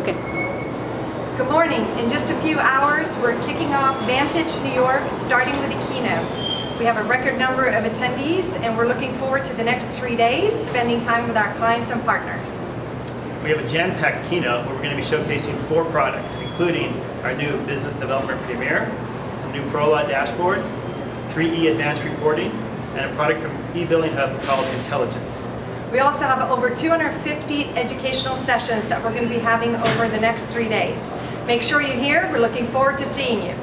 Okay. Good morning. In just a few hours, we're kicking off Vantage New York, starting with a keynote. We have a record number of attendees, and we're looking forward to the next 3 days, spending time with our clients and partners. We have a jam-packed keynote where we're going to be showcasing 4 products, including our new Business Development Premier, some new ProLaw dashboards, 3E Advanced Reporting, and a product from eBilling Hub called Intelligence. We also have over 250 educational sessions that we're going to be having over the next 3 days. Make sure you're here. We're looking forward to seeing you.